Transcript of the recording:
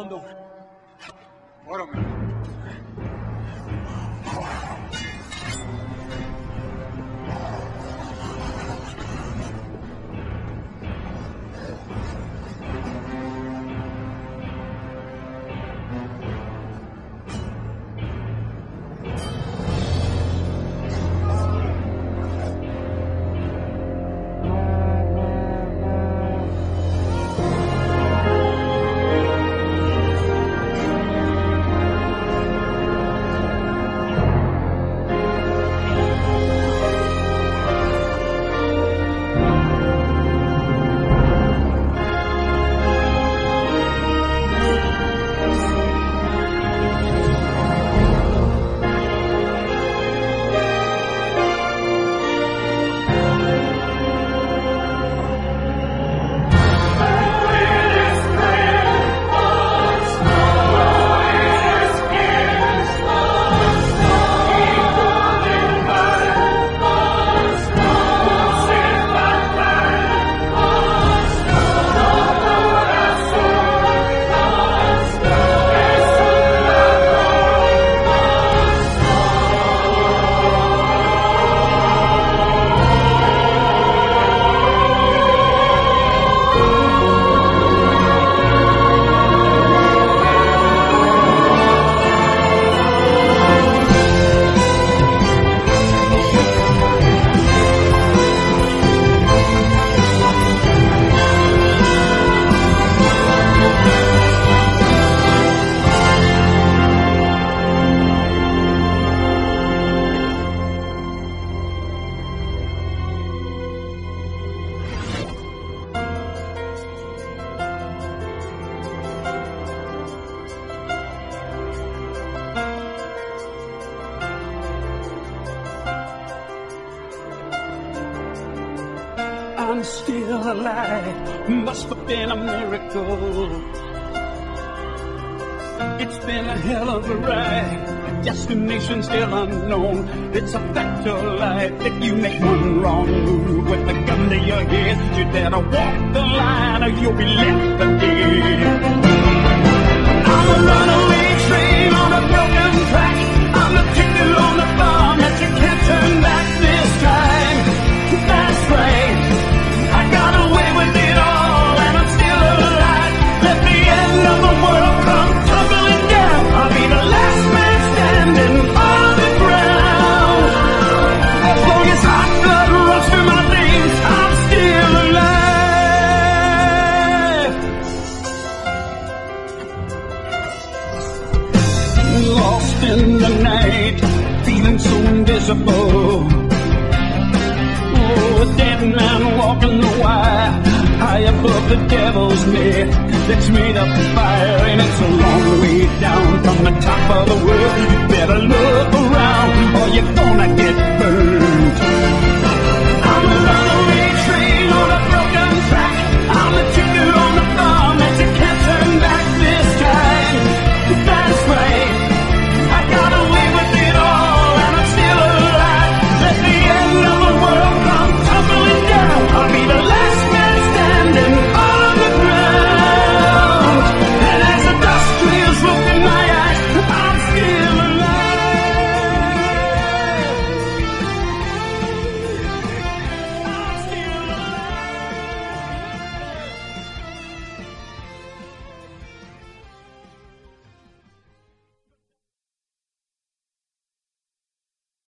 fondo. Órame. I'm still alive, must have been a miracle. It's been a hell of a ride, destination still unknown. It's a fact of life, if you make one wrong move with a gun to your head, you better walk the line or you'll be left for dead. I'm a runaway train on a broken track, I'm the ticket on the farm that you can't turn back this time. That's right, I got away with it all and I'm still alive. Let the end of the world come tumbling down, I'll be the last man standing on the ground. As long as hot blood runs through my veins, I'm still alive. Lost in the night, feeling so invisible. A dead man walking the wire, high above the devil's net that's made of fire, and it's a long way down from the top of the world.